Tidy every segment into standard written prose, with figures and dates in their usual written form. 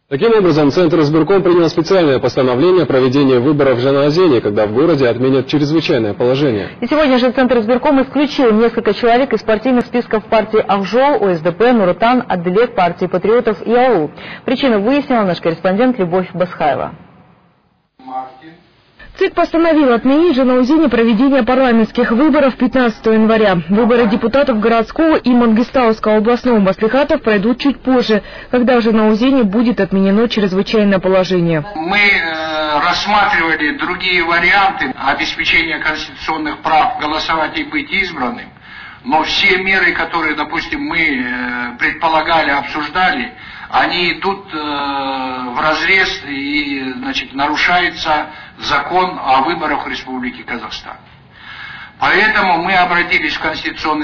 Таким образом, Центр избирком принял специальное постановление о проведении выборов в Жанаозене, когда в городе отменят чрезвычайное положение. И сегодня же Центр избирком исключил несколько человек из партийных списков партии «Акжол», ОСДП, Нуротан, Адделек, партии патриотов и АУ. Причину выяснила наш корреспондент Любовь Басхаева. ЦИК постановил отменить в Жанаозене проведение парламентских выборов 15 января. Выборы депутатов городского и Мангистауского областного маслихатов пройдут чуть позже, когда в Жанаозене будет отменено чрезвычайное положение. Мы рассматривали другие варианты обеспечения конституционных прав голосовать и быть избранным, но все меры, которые, допустим, мы предполагали, обсуждали, они идут вразрез и, значит, нарушается закон о выборах в Республике Казахстан. Поэтому мы обратились в Конституционный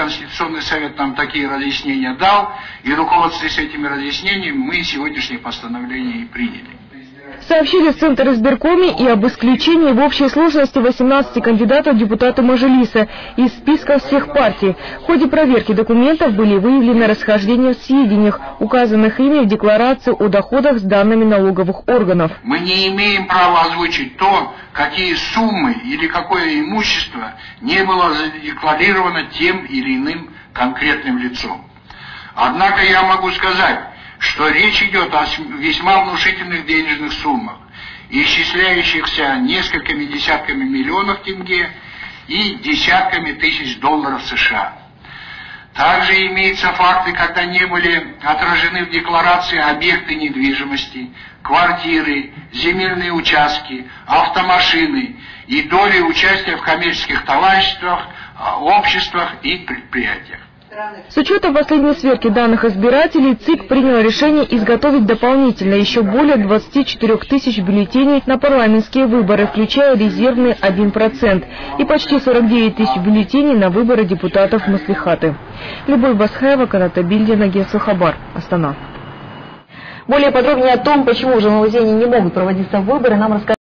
Совет нам такие разъяснения дал, и руководствуясь этими разъяснениями мы сегодняшнее постановление и приняли. Сообщили в Центр избиркоме и об исключении в общей сложности 18 кандидатов в депутаты Мажилиса из списков всех партий. В ходе проверки документов были выявлены расхождения в сведениях, указанных ими в декларации о доходах с данными налоговых органов. Мы не имеем права озвучить то, какие суммы или какое имущество не было задекларировано тем или иным конкретным лицом. Однако я могу сказать, что речь идет о весьма внушительных денежных суммах, исчисляющихся несколькими десятками миллионов тенге и десятками тысяч долларов США. Также имеются факты, когда не были отражены в декларации объекты недвижимости, квартиры, земельные участки, автомашины и доли участия в коммерческих товариществах, обществах и предприятиях. С учетом последней сверки данных избирателей, ЦИК принял решение изготовить дополнительно еще более 24 тысяч бюллетеней на парламентские выборы, включая резервный 1%, и почти 49 тысяч бюллетеней на выборы депутатов в маслихаты. Любовь Басхаева, Канат Абильдин, агентство Хабар, Астана. Более подробнее о том, почему в Жанаозене не могут проводиться выборы, нам рассказали